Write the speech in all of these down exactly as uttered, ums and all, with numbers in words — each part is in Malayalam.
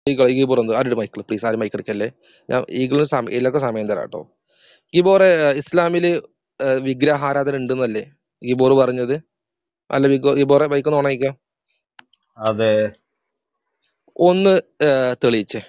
ഈഗിൾ ഗിബോർ ഒന്ന് ആരുടെ മൈക്കിൾ പ്ലീസ്, ആരും മൈക്ക് എടുക്കല്ലേ. ഞാൻ ഈഗിളിന് സമയം എല്ലാവർക്കും സമയം തരാം കേട്ടോ. ഗിബോറെ, ഇസ്ലാമില് വിഗ്രഹാരാധന ഉണ്ടെന്നല്ലേ ഗിബോർ പറഞ്ഞത്? അല്ല വിഗോ- ഗിബോറെ മൈക്ക് ഒന്ന് ഓണായിക്കാം. അതെ. ഒന്ന് തെളിയിച്ചേ.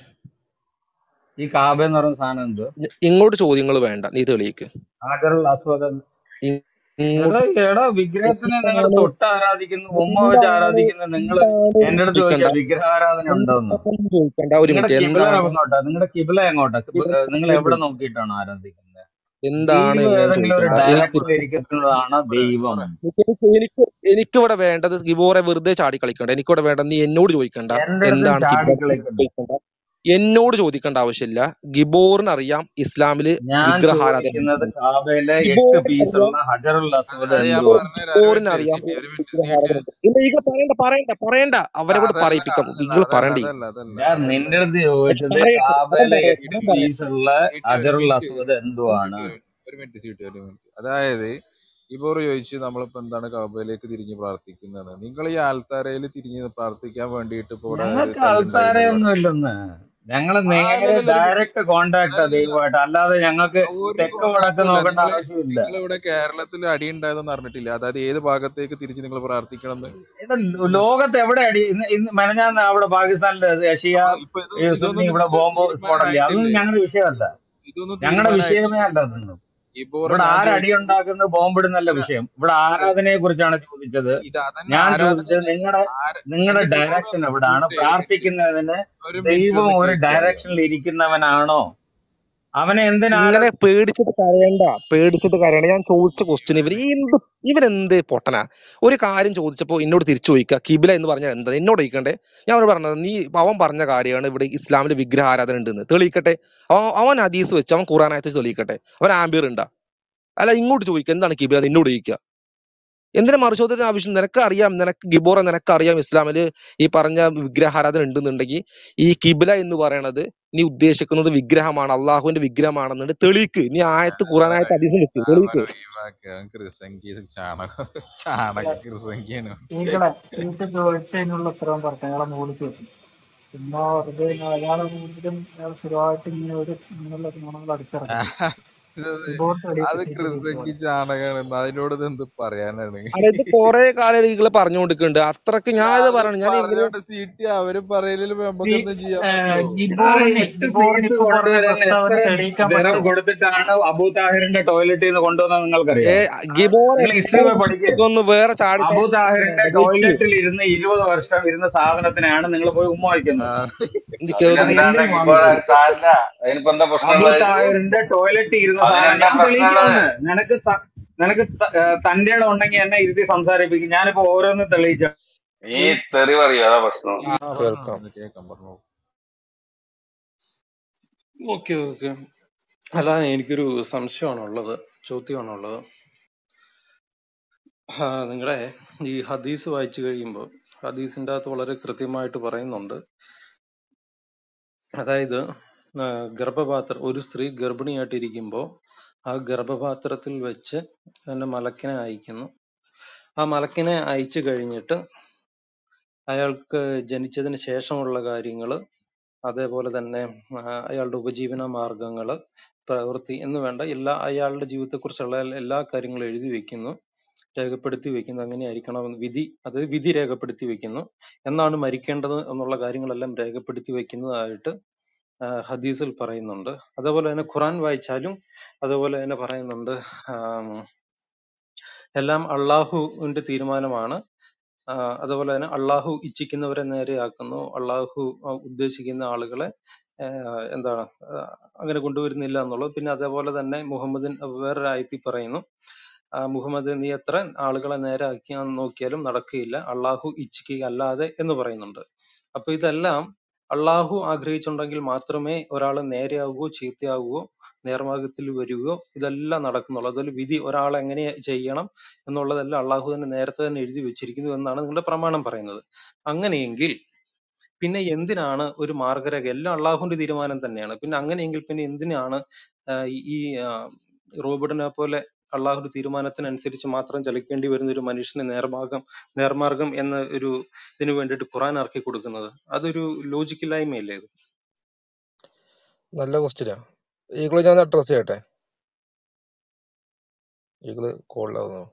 ഈ കാബ എന്ന് പറയുന്ന സാധനം എന്ത്? ഇ- ഇങ്ങോട്ട് ചോദ്യങ്ങൾ വേണ്ട, നീ തെളിയിക്ക്. ഹാജറുൽ അസ്വദ് ഇ- എടാ ഇങ്ങോട്ട് എടാ വിഗ്രഹത്തിനെ നിങ്ങൾ എന്താണ് തൊട്ട് ആരാധിക്കുന്നു, ഉമ്മ വെച്ച് എന്താണ് ആരാധിക്കുന്നു. നിങ്ങൾ എന്താണ് എന്റെ അടുത്ത് ചോദിക്കണ്ട, ചോദിക്കുക വിഗ്രഹാരാധന ഉണ്ടോന്ന്. എന്താണ് ചോദിക്കണ്ട. ഒരു നിങ്ങളുടെ മിനിറ്റ്, കിബില എന്താണ് എങ്ങോട്ടാ? നിങ്ങളുടെ കിബില എങ്ങോട്ടാ? നിങ്ങൾ എവിടെ ഇവിടെ നോക്കിയിട്ടാണ് ആരാധിക്കുന്നത്? എന്താണ് ദൈവം ഞാൻ ഏതെങ്കിലും ഒരു ചോദിക്കണ്ട. എനിക്ക് ഡയറക്ഷൻ ഇരിക്കുന്നതാണ് ദൈവം. എനിക്ക് എനിക്ക് എനിക്കിവിടെ വേണ്ടത് ഗിബോറെ വെറുതെ ചാടി കളിക്കണ്ട. എനിക്കിവിടെ വേണ്ടത് നീ എന്നോട് ചോദിക്കണ്ട എന്റെ അടുത്ത് എന്താണ് ചാടി കിബോർ കളിക്കുന്നു. ചോദിക്കണ്ട. എന്നോട് ചോദിക്കേണ്ട ആവശ്യമില്ല. ഗിബോറിന് അറിയാം ഇസ്ലാമില് ഞാൻ വിഗ്രഹാരാധന ചോദിക്കുന്നത് ഉണ്ട്. കാബയിലെ എട്ട് ഗിബോറിന് അറിയാം, പീസുള്ള ഹജറുൽ അസ്വദ് അത് ഞാൻ എന്തുവാ? പറഞ്ഞുതരാം. ഒരു ഗിബോറിന് മിനിറ്റ് അറിയാം സീറ്റ്, ഒരു മിനിറ്റ് സീറ്റ്. വിഗ്രഹാരാധന ഉണ്ട്. ഇല്ല ഈഗിൾ പറയണ്ട പറയണ്ട പറയണ്ട, അവരെ കൊണ്ട് അതല്ല പറയിപ്പിക്കാം. അതല്ല ഈഗിൾ അതല്ല പറയണ്ടേ. അതല്ല അതല്ല ഞാൻ അതല്ല നിന്റെ അടുത്ത് ചോദിച്ചത് പറയട്ടെ, അവൻ കാബയിലെ പറയട്ടെ, എട്ട് അവൻ പറയട്ടെ. പീസുള്ള സീറ്റ്, ഒരു ഹജറുൽ മിനിറ്റ് അസ്വദ് എന്തുവാണ്? ഒരു മിനിറ്റ് സീറ്റ്, ഒരു മിനിറ്റ്. അതായത് ഇവർ ചോദിച്ചു നമ്മളിപ്പോ എന്താണ് കഅബയിലേക്ക് തിരിഞ്ഞ് പ്രാർത്ഥിക്കുന്നത്. നിങ്ങൾ ഈ ആൽത്താരയിൽ തിരിഞ്ഞ് പ്രാർത്ഥിക്കാൻ വേണ്ടിയിട്ട് ഇപ്പൊ ഇവിടെ ഞങ്ങൾക്ക് കല്ലുണ്ടായിരുന്നല്ലോ. അൾത്താരയൊന്നും ഇല്ലെന്ന്. ഞങ്ങള് നേരെ അല്ലല്ല ഒരു മിനിറ്റ്, ഡയറക്റ്റ് കോണ്ടാക്ടാ ദൈവമായിട്ട്. അല്ലാതെ ഞങ്ങൾക്ക് ഒരു തെക്ക് വടക്ക് കോണ്ടാക്റ്റും ഇല്ല. നോക്കേണ്ട നിങ്ങള് ആവശ്യമില്ല. നിങ്ങൾ ഇവിടെ കേരളത്തിൽ അടി ഉണ്ടായതെന്ന് അറിഞ്ഞിട്ടില്ല. അതായത് ഏത് ഭാഗത്തേക്ക് തിരിച്ച് നിങ്ങൾ പ്രാർത്ഥിക്കണം എന്ന്. ഇത് ലോകത്ത് എവിടെ അടി? ഇന്ന് ഇന്ന് മെനഞ്ഞാന്ന് അവിടെ പാകിസ്ഥാനില് ഷിയ അപ്പൊ ഇപ്പൊ ഇത് ഈ ഇതൊന്നും സുന്നി ഇവിടെ നിങ്ങൾക്ക് ബോംബ് സ്ഫോടല്ലേ? അതൊന്നും തീരുമാനമായിട്ടില്ലേ? ഞങ്ങളുടെ വിഷയമല്ല. ഇതൊന്നും ഞങ്ങളുടെ വിഷയമേ തീരുമാനമായിട്ടില്ലേ? അല്ല അതൊന്നും. ഇബോറ ഇവിടെ ഞാൻ ആരടി ചോദിക്കുന്നത് ഉണ്ടാക്കുന്നത്, ബോംബിടുന്നല്ല അല്ല, വിഷയം. ഇവിടെ അല്ല, ആരാധനയെ കുറിച്ചാണ് ചോദിച്ചത്. ഇത് അതന്നെ ഞാൻ ആരാധന. ചോദിച്ചത് നിങ്ങളുടെ നിങ്ങളുടെ എന്റെ ഗിബോർ ഡയറക്ഷൻ ഒന്ന് എവിടാണ്? മ്യൂട്ട് ചെയ്യ്, ഒരു മിനിറ്റ് പ്രാർത്ഥിക്കുന്നതിന് ഒരു മിനിറ്റ് ദൈവം ഒന്ന് ഒരു കേൾക്കാവോ? ഡയറക്ഷനിൽ ഇരിക്കുന്നവനാണോ? അവനെ എന്തിനാ ഇങ്ങനെ പേടിച്ചിട്ട് കരയണ്ട, പേടിച്ചിട്ട് കരയണ്ട. ഞാൻ ചോദിച്ച ക്വസ്റ്റ്യൻ ഇവർ എന്ത് ഇവരെന്ത് പൊട്ടനാ. ഒരു കാര്യം ചോദിച്ചപ്പോ എന്നോട് തിരിച്ചു ചോദിക്കുക കിബില എന്ന് പറഞ്ഞാൽ എന്താ എന്നോട് ചോദിക്കണ്ടേ? ഞാൻ അവനോട് പറഞ്ഞത് നീ അവൻ പറഞ്ഞ കാര്യമാണ് ഇവിടെ ഇസ്ലാമിൽ വിഗ്രഹ ആരാധന ഉണ്ടെന്ന് തെളിയിക്കട്ടെ. അവൻ അവൻ ഹദീസ് വെച്ച് അവൻ ഖുറാനായത്ത് തെളിയിക്കട്ടെ. അവൻ ആംബിയർ ഉണ്ടാ? അല്ല ഇങ്ങോട്ട് ചോദിക്കുക എന്താണ് കിബില എന്നോട് ചോദിക്കുക. എന്തിനാ മറുചോദ്യത്തിന് ആവശ്യം? നിനക്ക് അറിയാം, നിനക്ക് ഗിബോറ നിനക്ക് അറിയാം ഇസ്ലാമില് ഈ പറഞ്ഞ വിഗ്രഹാരാധന ഉണ്ടെന്നുണ്ടെങ്കിൽ ഈ കിബില എന്ന് പറയണത് നീ ഉദ്ദേശിക്കുന്നത് വിഗ്രഹമാണ്, അള്ളാഹുവിന്റെ വിഗ്രഹമാണെന്നുണ്ട് തെളിയിക്ക്. നീ ആയത്ത് ഖുറാനായത്ത് ഹദീസും വെക്ക്, തെളിയിക്ക്. അവനെ ഒഴിവാക്കുക. ക്രിസംഖ്യ ചാണകം ചാണക ക്രിസംഖ്യാണ്. ഈകളെ സീറ്റ് ചോദിച്ചതിനുള്ള ഉത്തരവും പറഞ്ഞു അയാളെ മൂളിക്ക് വെച്ചു. ചുമ്മാ വെറുതെ അയാളെ കൂടുതലും സ്ഥിരമായിട്ട് ഇങ്ങനെ ഒരു ഇങ്ങനെയുള്ള ഗുണങ്ങൾ അടിച്ചിറക്കും. അത് ക്രിസംഖ്യ ചാണകാണ്. അതിനോട് ഇത് എന്ത് പറയാനാണ്? അതായത് കുറെ കാലം ഈകള് പറഞ്ഞു കൊടുക്കുന്നുണ്ട്. അത്രക്ക് ഞാൻ ഇത് പറയണം. ഞാൻ ഇവര് പറഞ്ഞോണ്ട് സീറ്റ് അവര് പറയലിൽ നമുക്ക് എന്തും ചെയ്യാൻ പറ്റുമോ? ഗിബോറിന് എട്ട് ഗിബോറിന് പീസ് ഇപ്പൊ പറഞ്ഞ കൊണ്ടുവരാൻ പ്രസ്താവന എത്ര തെളിയിക്കാൻ ദിനം പറ്റുമോ? കൊടുത്തിട്ടാണ് അബൂ താഹിറിന്റെ ടോയ്ലറ്റിൽ നിന്ന് കൊണ്ടുവന്നത് നിങ്ങൾക്കറിയാം? ഗിബോറെ നിങ്ങൾ ഹിസ്റ്ററി പോയി പഠിക്കുക. ഇതൊന്ന് വേറെ ചാടി അബൂ താഹിറിന്റെ ടോയ്ലറ്റിൽ ഇരുന്ന് ഇരുപത് വർഷം ഇരുന്ന സാധനത്തിനാണ് നിങ്ങൾ പോയി ഉമ്മ വയ്ക്കുന്നത്. അതിനെന്താണ് ഗിബോർ? അത് സാരില്ല, അതിനിപ്പോ എന്താ അബൂ പ്രശ്നമുള്ളത്? താഹിറിന്റെ ടോയ്ലറ്റിൽ ഇരുന്ന സാധനം അതിനെന്താ ഞാൻ പ്രശ്നമുള്ളത്? തെളിയിക്കാവുന്ന. നിനക്ക് ത- നിനക്ക് തന്റെ ഇടം ഉണ്ടെങ്കിൽ എന്നെ ഇരുത്തി സംസാരിപ്പിക്കും. ഞാനിപ്പോ ഓരോന്ന് തെളിയിച്ച നീ തെറി പറയോ? അതാ പ്രശ്നം. കേൾക്കാം. കേൾക്കാം, പറഞ്ഞു. ഓക്കെ ഓക്കെ അല്ല എനിക്കൊരു സംശയമാണുള്ളത്, ചോദ്യമാണുള്ളത്. നിങ്ങളുടെ ഈ ഹദീസ് വായിച്ചു കഴിയുമ്പോൾ ഹദീസിൻ്റെ അകത്ത് വളരെ കൃത്യമായിട്ട് പറയുന്നുണ്ട്. അതായത് ഗർഭപാത്രം ഒരു സ്ത്രീ ഗർഭിണിയായിട്ടിരിക്കുമ്പോൾ ആ ഗർഭപാത്രത്തിൽ വെച്ച് തന്നെ മലക്കിനെ അയക്കുന്നു. ആ മലക്കിനെ അയച്ചു കഴിഞ്ഞിട്ട് അയാൾക്ക് ജനിച്ചതിന് ശേഷമുള്ള കാര്യങ്ങൾ, അതേപോലെ തന്നെ അയാളുടെ ഉപജീവന മാർഗങ്ങൾ, പ്രവൃത്തി എന്ന് വേണ്ട എല്ലാ അയാളുടെ ജീവിതത്തെക്കുറിച്ചുള്ള എല്ലാ കാര്യങ്ങളും എഴുതി വെക്കുന്നു, രേഖപ്പെടുത്തി വെക്കുന്നു. അങ്ങനെയായിരിക്കണം വിധി, അത് വിധി രേഖപ്പെടുത്തി വെക്കുന്നു. എന്നാണ് മരിക്കേണ്ടത് എന്നുള്ള കാര്യങ്ങളെല്ലാം രേഖപ്പെടുത്തി വെക്കുന്നതായിട്ട് ഹദീസിൽ പറയുന്നുണ്ട്. അതേപോലെ തന്നെ ഖുറാൻ വായിച്ചാലും അതുപോലെ തന്നെ പറയുന്നുണ്ട്. എല്ലാം അള്ളാഹുവിന്റെ തീരുമാനമാണ്. അതുപോലെ തന്നെ അള്ളാഹു ഇച്ഛിക്കുന്നവരെ നേരെയാക്കുന്നു, അള്ളാഹു ഉദ്ദേശിക്കുന്ന ആളുകളെ എന്താണ് അങ്ങനെ കൊണ്ടുവരുന്നില്ല എന്നുള്ളത്. പിന്നെ അതേപോലെ തന്നെ മുഹമ്മദിൻ വേറൊരു ആയത്തിൽ പറയുന്നു, മുഹമ്മദ് നീ എത്ര ആളുകളെ നേരെ ആക്കി നോക്കിയാലും നടക്കുകയില്ല, അള്ളാഹു ഇച്ഛിക്കുക അല്ലാതെ എന്ന് പറയുന്നുണ്ട്. അപ്പൊ ഇതെല്ലാം അള്ളാഹു ആഗ്രഹിച്ചുണ്ടെങ്കിൽ മാത്രമേ ഒരാൾ നേരെയാവുകയോ ചീത്തയാവുകയോ നേർമാർഗത്തിൽ വരികയോ ഇതെല്ലാം നടക്കുന്നുള്ളൂ. അതുപോലെ വിധി ഒരാൾ എങ്ങനെ ചെയ്യണം എന്നുള്ളതെല്ലാം അള്ളാഹു തന്നെ നേരത്തെ തന്നെ എഴുതി വെച്ചിരിക്കുന്നു എന്നാണ് നിങ്ങളുടെ പ്രമാണം പറയുന്നത്. അങ്ങനെയെങ്കിൽ പിന്നെ എന്തിനാണ് ഒരു മാർഗരേഖ? എല്ലാം അള്ളാഹുവിന്റെ തീരുമാനം തന്നെയാണ്. പിന്നെ അങ്ങനെയെങ്കിൽ പിന്നെ എന്തിനാണ് ഈ റോബർട്ടിനെ പോലെ അള്ളാഹുടെ തീരുമാനത്തിനനുസരിച്ച് മാത്രം ചലിക്കേണ്ടി വരുന്ന ഒരു മനുഷ്യന് നേർമാർഗം നേർമാർഗം എന്ന ഒരു ഇതിനു വേണ്ടിയിട്ട് ഖുറാൻ ഇറക്കി കൊടുക്കുന്നത്? അതൊരു ലോജിക്കില്ലായ്മയല്ലേ ഇത്? നല്ല ക്വസ്റ്റ്യനാ. ഈകള് ഞാൻ അഡ്രസ് ചെയ്യട്ടെ. ഈകള് കോളിലാവുന്നു.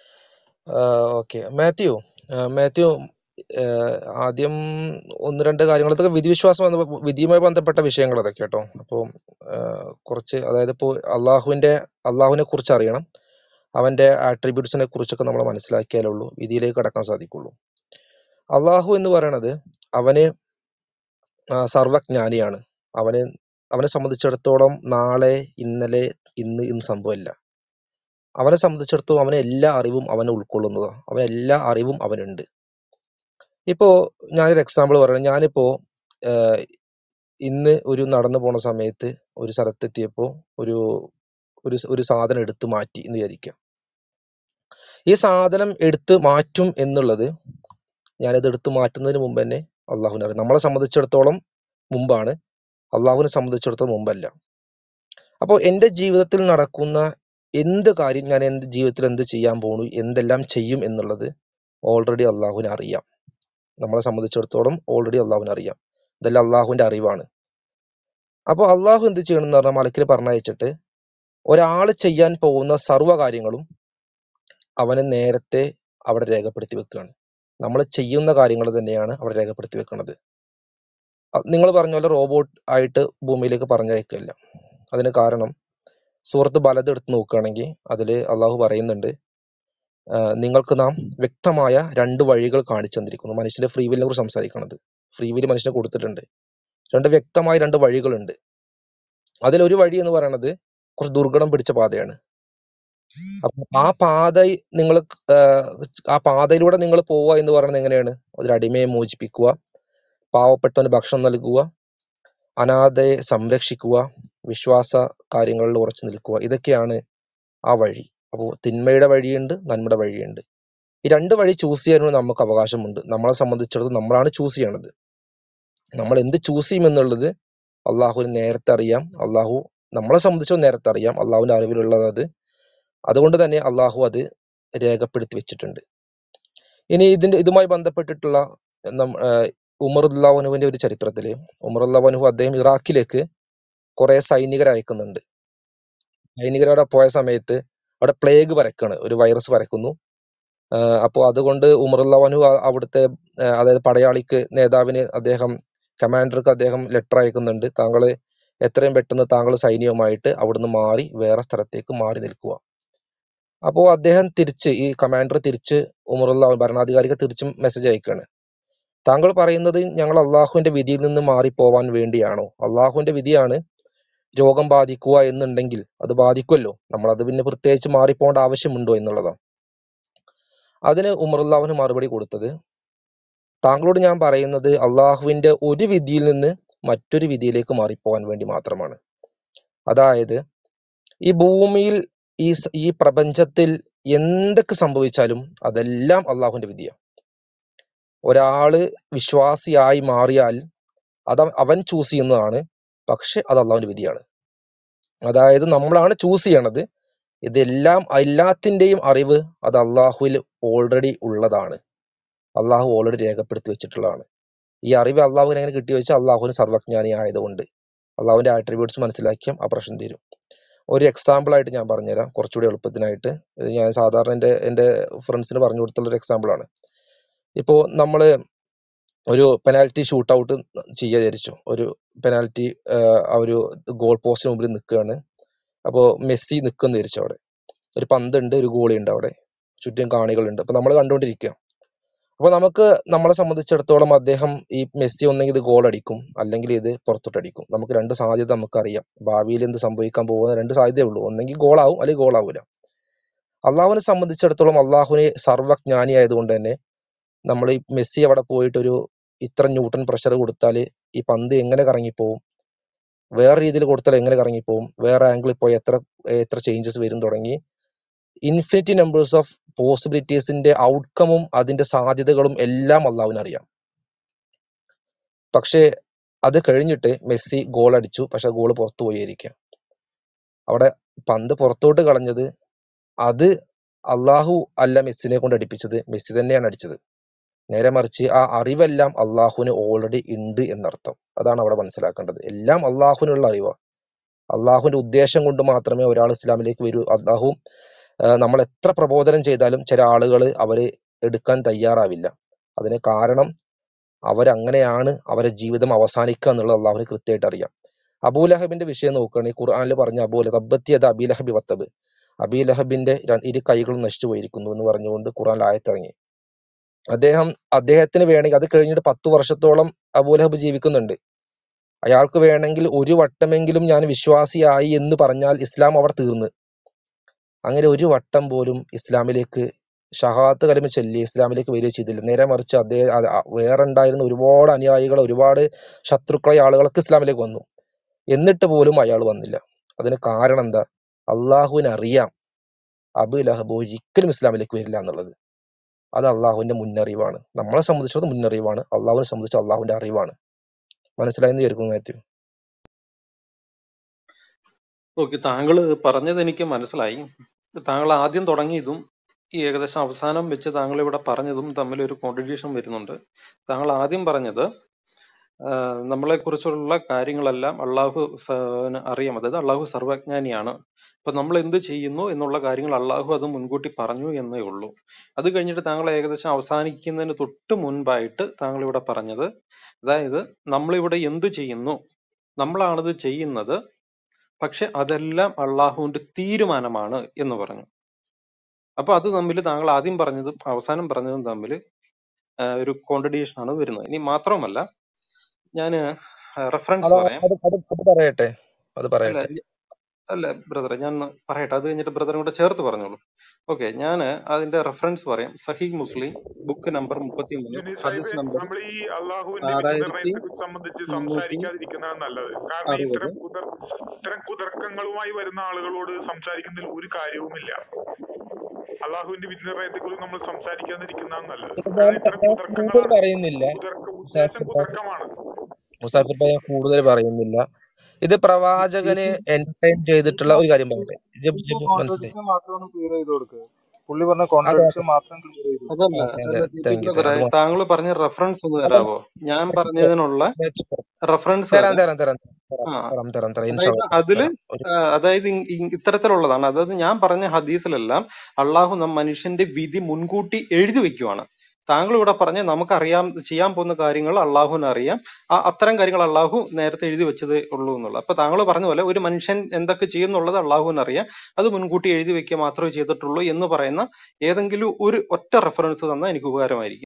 ഓക്കെ, മാത്യു ആ, മാത്യു ആ, ആദ്യം ഒന്ന് രണ്ട് കാര്യങ്ങൾ, ഇതൊക്കെ വിധിവിശ്വാസം എന്ന വിധിയുമായി ബന്ധപ്പെട്ട വിഷയങ്ങൾ അതൊക്കെ കേട്ടോ. അപ്പോൾ കുറച്ച്, അതായത് ഇപ്പോൾ അള്ളാഹുവിന്റെ അള്ളാഹുവിനെ കുറിച്ച് അറിയണം, അവന്റെ ആട്രിബ്യൂട്ട്സിനെ കുറിച്ചൊക്കെ നമ്മൾ മനസ്സിലാക്കിയാലേ ഉള്ളൂ വിധിയിലേക്ക് കടക്കാൻ സാധിക്കുള്ളൂ. അള്ളാഹു എന്ന് പറയണത് അവന് ആ, സർവജ്ഞാനിയാണ്. അവന് അവനെ സംബന്ധിച്ചിടത്തോളം നാളെ, ഇന്നലെ, ഇന്ന് ഇന്ന് സംഭവമില്ല. അവനെ സംബന്ധിച്ചിടത്തോളം അവനെ എല്ലാ അറിവും അവനെ ഉൾക്കൊള്ളുന്നതാണ്. അവൻ എല്ലാ അറിവും അവനുണ്ട്. ഇപ്പോ ഞാനൊരു എക്സാമ്പിൾ പറയണം. ഞാനിപ്പോ ആഹ് ഇന്ന് ഒരു നടന്നു പോണ സമയത്ത് ഒരു സ്ഥലത്തെത്തിയപ്പോ ഒരു ഒരു സ- ഒരു സാധനം എടുത്തു മാറ്റി എന്ന് വിചാരിക്കാം. ഈ സാധനം എടുത്ത് മാറ്റും എന്നുള്ളത്, ഞാനത് എടുത്തു മാറ്റുന്നതിന് മുമ്പ് തന്നെ അള്ളാഹുവിനെ അറിയാം. നമ്മളെ സംബന്ധിച്ചിടത്തോളം മുമ്പാണ്, അള്ളാഹുവിനെ സംബന്ധിച്ചിടത്തോളം മുമ്പല്ല. അപ്പോൾ എൻ്റെ ജീവിതത്തിൽ നടക്കുന്ന എന്ത് കാര്യം, ഞാൻ എന്ത് ജീവിതത്തിൽ എന്ത് ചെയ്യാൻ പോണു, എന്തെല്ലാം ചെയ്യും എന്നുള്ളത് ഓൾറെഡി അള്ളാഹുവിനെ അറിയാം. നമ്മളെ സംബന്ധിച്ചിടത്തോളം ഓൾറെഡി അള്ളാഹുവിനെ അറിയാം. ഇതെല്ലാം അള്ളാഹുവിന്റെ അറിവാണ്. അപ്പോൾ അള്ളാഹു എന്ത് ചെയ്യണം എന്ന് പറഞ്ഞാൽ, മലക്കിൽ പറഞ്ഞയച്ചിട്ട് ഒരാൾ ചെയ്യാൻ പോകുന്ന സർവ്വ കാര്യങ്ങളും അവനെ നേരത്തെ അവിടെ രേഖപ്പെടുത്തി വെക്കുകയാണ്. നമ്മൾ ചെയ്യുന്ന കാര്യങ്ങൾ തന്നെയാണ് അവിടെ രേഖപ്പെടുത്തി വെക്കുന്നത്. നിങ്ങൾ പറഞ്ഞ പോലെ റോബോട്ട് ആയിട്ട് ഭൂമിയിലേക്ക് പറഞ്ഞയക്കില്ല. അതിന് കാരണം സൂറത്ത് ബലത് എടുത്ത് നോക്കുകയാണെങ്കിൽ അതിൽ അള്ളാഹു പറയുന്നുണ്ട്, ആ, നിങ്ങൾക്ക് നാം വ്യക്തമായ രണ്ട് വഴികൾ കാണിച്ചു തന്നിരിക്കുന്നു. മനുഷ്യന്റെ ഫ്രീ വില്ലിനെ കുറിച്ച് സംസാരിക്കുന്നത്, ഫ്രീ വില്ല് മനുഷ്യനെ കൊടുത്തിട്ടുണ്ട്. രണ്ട് വ്യക്തമായ രണ്ട് വഴികളുണ്ട്. അതിലൊരു വഴി എന്ന് പറയുന്നത് കുറച്ച് ദുർഘടം പിടിച്ച പാതയാണ്. അപ്പൊ ആ പാത നിങ്ങൾ ആ പാതയിലൂടെ നിങ്ങൾ പോവുക എന്ന് പറയുന്നത് എങ്ങനെയാണ്? ഒരു അടിമയെ മോചിപ്പിക്കുക, പാവപ്പെട്ടവന് ഭക്ഷണം നൽകുക, അനാഥയെ സംരക്ഷിക്കുക, വിശ്വാസ കാര്യങ്ങളിൽ ഉറച്ചു നിൽക്കുക. ഇതൊക്കെയാണ് ആ വഴി. അപ്പോൾ തിന്മയുടെ വഴിയുണ്ട്, നന്മയുടെ വഴിയുണ്ട്. ഈ രണ്ട് വഴി ചൂസ് ചെയ്യാനുള്ള നമുക്ക് അവകാശമുണ്ട്. നമ്മളെ സംബന്ധിച്ചിടത്തോളം നമ്മളാണ് ചൂസ് ചെയ്യണത്. നമ്മൾ എന്ത് ചൂസ് ചെയ്യും എന്നുള്ളത് അള്ളാഹുവിന് നേരത്തെ അറിയാം. അള്ളാഹു നമ്മളെ സംബന്ധിച്ചിടത്തോളം നേരത്തെ അറിയാം. അള്ളാഹുവിന്റെ അറിവിലുള്ളത് അത്. അതുകൊണ്ട് തന്നെ അള്ളാഹു അത് രേഖപ്പെടുത്തി വെച്ചിട്ടുണ്ട്. ഇനി ഇതിന്റെ ഇതുമായി ബന്ധപ്പെട്ടിട്ടുള്ള നം- ആഹ് ഉമറുല്ലാഹുനുവിന്റെ ഒരു ചരിത്രത്തില്, ഉമറുല്ലാഹുനു അദ്ദേഹം ഇറാഖിലേക്ക് കുറെ സൈനികരെ അയക്കുന്നുണ്ട്. സൈനികരവിടെ പോയ സമയത്ത് അവിടെ പ്ലേഗ് പരക്കാണ്, ഒരു വൈറസ് പരക്കുന്നു. ആഹ് അപ്പോൾ അതുകൊണ്ട് ഉമറുല്ലാഹുനു അവിടുത്തെ ആഹ് അതായത് പടയാളിക്ക്, നേതാവിന്, അദ്ദേഹം കമാൻഡർക്ക് അദ്ദേഹം ലെറ്റർ അയക്കുന്നുണ്ട്. താങ്കൾ എത്രയും പെട്ടെന്ന് താങ്കൾ സൈന്യവുമായിട്ട് അവിടുന്ന് മാറി വേറെ സ്ഥലത്തേക്ക് മാറി നിൽക്കുക. അപ്പോൾ അദ്ദേഹം തിരിച്ച്, ഈ കമാൻഡർ തിരിച്ച് ഉമറുള്ള ഭരണാധികാരിക്ക് തിരിച്ചും മെസ്സേജ് അയക്കുകയാണ്. താങ്കൾ പറയുന്നത് ഞങ്ങൾ അള്ളാഹുവിന്റെ വിധിയിൽ നിന്ന് മാറിപ്പോവാൻ വേണ്ടിയാണോ? അള്ളാഹുവിന്റെ വിധിയാണ് രോഗം ബാധിക്കുക എന്നുണ്ടെങ്കിൽ അത് ബാധിക്കുമല്ലോ, നമ്മൾ അത് പിന്നെ പ്രത്യേകിച്ച് മാറിപ്പോകേണ്ട ആവശ്യമുണ്ടോ എന്നുള്ളതാണ്. അതിന് ഉമറുല്ലാഹുവിന് മറുപടി കൊടുത്തത്, താങ്കളോട് ഞാൻ പറയുന്നത് അള്ളാഹുവിന്റെ ഒരു വിധിയിൽ നിന്ന് മറ്റൊരു വിധിയിലേക്ക് മാറിപ്പോവാൻ വേണ്ടി മാത്രമാണ്. അതായത് ഈ ഭൂമിയിൽ, ഈ സ- ഈ പ്രപഞ്ചത്തിൽ എന്തൊക്കെ സംഭവിച്ചാലും അതെല്ലാം അള്ളാഹുവിന്റെ വിധിയാണ്. ഒരാള് വിശ്വാസിയായി മാറിയാൽ അത് അവൻ ചൂസ് ചെയ്യുന്നതാണ്, പക്ഷെ അത് അള്ളാഹുവിന്റെ വിധിയാണ്. അതായത് നമ്മളാണ് ചൂസ് ചെയ്യണത്. ഇതെല്ലാം, എല്ലാത്തിന്റെയും അറിവ് അത് അള്ളാഹുവിൽ ഓൾറെഡി ഉള്ളതാണ്. അള്ളാഹു ഓൾറെഡി രേഖപ്പെടുത്തി വെച്ചിട്ടുള്ളതാണ്. ഈ അറിവ് അള്ളാഹുവിന് എങ്ങനെ കിട്ടി വെച്ചാൽ അള്ളാഹുവിന് സർവജ്ഞാനി ആയതുകൊണ്ട്. അള്ളാഹുവിന്റെ ആട്രിബ്യൂട്ട്സ് മനസ്സിലാക്കിയാൽ ആ പ്രശ്നം തീരും. ഒരു എക്സാമ്പിൾ ആയിട്ട് ഞാൻ പറഞ്ഞുതരാം, കുറച്ചുകൂടി എളുപ്പത്തിനായിട്ട്. ഇത് ഞാൻ സാധാരണ എൻ്റെ എൻ്റെ ഫ്രണ്ട്സിന് പറഞ്ഞു കൊടുത്തുള്ള ഒരു എക്സാമ്പിൾ ആണ്. ഇപ്പോൾ നമ്മൾ ഒരു പെനാൽറ്റി ഷൂട്ട് ഔട്ട് ചെയ്യാൻ വിചാരിച്ചു. ഒരു പെനാൽറ്റി ആ ഒരു ഗോൾ പോസ്റ്റിന് മുമ്പിൽ നിൽക്കുകയാണ്. അപ്പോൾ മെസ്സി നിൽക്കുന്ന വിചാരിച്ചു. അവിടെ ഒരു പന്തുണ്ട്, ഒരു ഗോളി ഉണ്ട്, അവിടെ ചുറ്റും കാണികളുണ്ട്. അപ്പൊ നമ്മൾ കണ്ടുകൊണ്ടിരിക്കുക. അപ്പൊ നമുക്ക്, നമ്മളെ സംബന്ധിച്ചിടത്തോളം അദ്ദേഹം, ഈ മെസ്സി ഒന്നെങ്കിൽ ഇത് ഗോൾ അടിക്കും, അല്ലെങ്കിൽ ഇത് പുറത്തോട്ടടിക്കും. നമുക്ക് രണ്ട് സാധ്യത നമുക്കറിയാം. ഭാവിയിൽ എന്ത് സംഭവിക്കാൻ പോകുന്ന രണ്ട് സാധ്യതയേ ഉള്ളൂ. ഒന്നെങ്കിൽ ഗോളാവും, അല്ലെങ്കിൽ ഗോളാവൂല. അള്ളാഹുവിനെ സംബന്ധിച്ചിടത്തോളം അള്ളാഹുവിനെ സർവ്വജ്ഞാനി ആയതുകൊണ്ട് തന്നെ നമ്മൾ ഈ മെസ്സി അവിടെ പോയിട്ട് ഒരു ഇത്ര ന്യൂട്ടൺ പ്രഷർ കൊടുത്താൽ ഈ പന്ത് എങ്ങനെ കറങ്ങിപ്പോവും, വേറെ രീതിയിൽ കൊടുത്താൽ എങ്ങനെ കറങ്ങിപ്പോവും, വേറെ ആംഗിളിൽ പോയി എത്ര എത്ര ചേഞ്ചസ് വരും തുടങ്ങി ഇൻഫിനിറ്റി നമ്പേഴ്സ് ഓഫ് പോസിബിലിറ്റീസിന്റെ ഔട്ട്കമും അതിന്റെ സാധ്യതകളും എല്ലാം അള്ളാഹുവിന് അറിയാം. പക്ഷേ അത് കഴിഞ്ഞിട്ട് മെസ്സി ഗോൾ അടിച്ചു, പക്ഷെ ഗോൾ പുറത്തു പോയിരിക്കാം. അവിടെ പന്ത് പുറത്തോട്ട് കളഞ്ഞത് അത് അള്ളാഹു അല്ല മെസ്സിനെ കൊണ്ട് അടിപ്പിച്ചത്, മെസ്സി തന്നെയാണ് അടിച്ചത്. നേരെ മറിച്ച് ആ അറിവെല്ലാം അള്ളാഹുവിന് ഓൾറെഡി ഉണ്ട് എന്നർത്ഥം. അതാണ് അവിടെ മനസ്സിലാക്കേണ്ടത്. എല്ലാം അള്ളാഹുവിനുള്ള അറിവാണ്. അള്ളാഹുവിന്റെ ഉദ്ദേശം കൊണ്ട് മാത്രമേ ഒരാൾ ഇസ്ലാമിലേക്ക് വരൂ. അള്ളാഹു നമ്മൾ എത്ര പ്രബോധനം ചെയ്താലും ചില ആളുകൾ അവര് എടുക്കാൻ തയ്യാറാവില്ല. അതിന് കാരണം അവരങ്ങനെയാണ് അവരെ ജീവിതം അവസാനിക്കുക എന്നുള്ളത് അള്ളാഹുവിന് കൃത്യമായിട്ട് അറിയാം. അബൂലഹബിന്റെ വിഷയം നോക്കുകയാണെങ്കിൽ ഖുർആനിൽ പറഞ്ഞ അബൂല തബ്ബത്തിയത് അബീലഹബി വത്തബ്, അബീലഹബിന്റെ ഇരു കൈകളും നശിച്ചു പോയിരിക്കുന്നു എന്ന് പറഞ്ഞുകൊണ്ട് ഖുർആനിൽ ആയത്തിറങ്ങി. അദ്ദേഹം അദ്ദേഹത്തിന് വേണമെങ്കിൽ അത് കഴിഞ്ഞിട്ട് പത്തു വർഷത്തോളം അബൂലഹബ് ജീവിക്കുന്നുണ്ട്. അയാൾക്ക് വേണമെങ്കിൽ ഒരു വട്ടമെങ്കിലും ഞാൻ വിശ്വാസിയായി എന്ന് പറഞ്ഞാൽ ഇസ്ലാം അവിടെ തീർന്ന്. അങ്ങനെ ഒരു വട്ടം പോലും ഇസ്ലാമിലേക്ക് ഷഹാദത്ത് കലിമ ചൊല്ലി ഇസ്ലാമിലേക്ക് വരിക ചെയ്തില്ല. നേരെ മറിച്ച് അദ്ദേഹം വേറെ ഉണ്ടായിരുന്ന ഒരുപാട് അനുയായികൾ, ഒരുപാട് ശത്രുക്കളായ ആളുകളൊക്കെ ഇസ്ലാമിലേക്ക് വന്നു. എന്നിട്ട് പോലും അയാൾ വന്നില്ല. അതിന് കാരണം എന്താ? അള്ളാഹുവിന് അറിയാം അബൂ ലഹബ് ഒരിക്കലും ഇസ്ലാമിലേക്ക് വരില്ല എന്നുള്ളത്. അത് അള്ളാഹുവിന്റെ മുന്നറിവാണ്. നമ്മളെ സംബന്ധിച്ചത് മുന്നറിവാണ്, അള്ളാഹുവിനെ സംബന്ധിച്ച് അള്ളാഹുവിന്റെ അറിവാണ്. മനസ്സിലായെന്ന് വിചാരിക്കുന്നു മാത്യു. ഓക്കെ, താങ്കൾ പറഞ്ഞത് എനിക്ക് മനസ്സിലായി. താങ്കൾ ആദ്യം തുടങ്ങിയതും ഈ ഏകദേശം അവസാനം വെച്ച് താങ്കൾ ഇവിടെ പറഞ്ഞതും തമ്മിൽ ഒരു കോൺട്രഡിക്ഷൻ വരുന്നുണ്ട്. താങ്കൾ ആദ്യം പറഞ്ഞത് നമ്മളെ കുറിച്ചുള്ള കാര്യങ്ങളെല്ലാം അള്ളാഹു അറിയാം, അതായത് അള്ളാഹു സർവജ്ഞാനിയാണ്. അപ്പൊ നമ്മൾ എന്ത് ചെയ്യുന്നു എന്നുള്ള കാര്യങ്ങൾ അള്ളാഹു അത് മുൻകൂട്ടി പറഞ്ഞു എന്നേ ഉള്ളൂ. അത് കഴിഞ്ഞിട്ട് താങ്കൾ ഏകദേശം അവസാനിക്കുന്നതിന് തൊട്ട് മുൻപായിട്ട് താങ്കൾ ഇവിടെ പറഞ്ഞത്, അതായത് നമ്മളിവിടെ എന്ത് ചെയ്യുന്നു, നമ്മളാണത് ചെയ്യുന്നത്, പക്ഷെ അതെല്ലാം അള്ളാഹുവിന്റെ തീരുമാനമാണ് എന്ന് പറഞ്ഞു. അപ്പൊ അത് തമ്മിൽ താങ്കൾ ആദ്യം പറഞ്ഞതും അവസാനം പറഞ്ഞതും തമ്മിൽ ഒരു കോൺട്രഡിക്ഷൻ ആണ് വരുന്നത്. ഇനി മാത്രമല്ല, ഞാന് റെഫറൻസ് പറയാം. പറയട്ടെ അത് അല്ല പറയട്ടെ അല്ല ബ്രദറെ, ഞാൻ പറയട്ടെ, അത് കഴിഞ്ഞിട്ട് ബ്രദറും കൂടെ ചേർത്ത് പറഞ്ഞോളൂ. ഓക്കെ, ഞാൻ അതിന്റെ റെഫറൻസ് പറയാം. സഹീഹ് മുസ്ലിം ബുക്ക് നമ്പർ മുപ്പത്തി മൂന്ന് ഹദീസ് നമ്പർ നമ്മൾ ഈ അള്ളാഹുവിന്റെ ആറായിരത്തി വിധിനിർണയത്തെ സംബന്ധിച്ച് മുന്നൂറ്റി സംസാരിക്കാതിരിക്കുന്നതാണ് നല്ലത്. കാരണം അറുപത് ഇത്തരം കുതർ ഇത്തരം കുതർക്കങ്ങളുമായി വരുന്ന ആളുകളോട് സംസാരിക്കുന്നതിൽ ഒരു കാര്യവുമില്ല. അള്ളാഹുവിന്റെ വിധിനിർണയത്തെ കുറിച്ച് നമ്മൾ സംസാരിക്കാതിരിക്കുന്നതാണ് നല്ലത്. കാരണം ഇത്തരം കുതർക്കങ്ങളാണ്. പറയുന്നില്ല കുതർക്ക ഉദ്ദേശം കുതർക്കമാണ്. മുസാഫിർ ഭായി കൂടുതൽ പറയുന്നില്ല. ഇത് പ്രവാചകനെ എന്റർടൈൻ ചെയ്തിട്ടുള്ള ഒരു കാര്യം പറയട്ടെ. മനസ്സിലായി? മാത്രം ക്ലിയർ ചെയ്ത് കൊടുക്കുക. പുള്ളി പറഞ്ഞ കോൺട്രഡിക്ഷൻ മാത്രം ക്ലിയർ ചെയ്തു. അതല്ല അതല്ല സിറ്റി ബ്രദറെ, താങ്കൾ പറഞ്ഞ റെഫറൻസ് ഒന്ന് തരാമോ? ഞാൻ പറഞ്ഞതിനുള്ള റെഫറൻസ് തരാം തരാം തരാം ആ തരാം തരാം തരാം അതായത് അതില് അതായത് ഇത്തരത്തിലുള്ളതാണ്. അതായത് ഞാൻ പറഞ്ഞ ഹദീസിലെല്ലാം അള്ളാഹു നം മനുഷ്യന്റെ വിധി മുൻകൂട്ടി എഴുതി വെക്കുവാണ്. താങ്കൾ ഇവിടെ പറഞ്ഞ നമുക്കറിയാം ചെയ്യാൻ പോകുന്ന കാര്യങ്ങൾ അള്ളാഹുവിന് അറിയാം, ആ അത്തരം കാര്യങ്ങൾ അള്ളാഹു നേരത്തെ എഴുതി വെച്ചതേ ഉള്ളൂ എന്നുള്ളത്. അപ്പൊ താങ്കൾ പറഞ്ഞ പോലെ ഒരു മനുഷ്യൻ എന്തൊക്കെ ചെയ്യുന്നുള്ളത് അള്ളാഹുവിന് അറിയാം, അത് മുൻകൂട്ടി എഴുതി വെക്കുക മാത്രമേ ചെയ്തിട്ടുള്ളൂ എന്ന് പറയുന്ന ഏതെങ്കിലും ഒരു ഒറ്റ റെഫറൻസ് തന്നാൽ എനിക്ക് ഉപകാരമായിരിക്കും.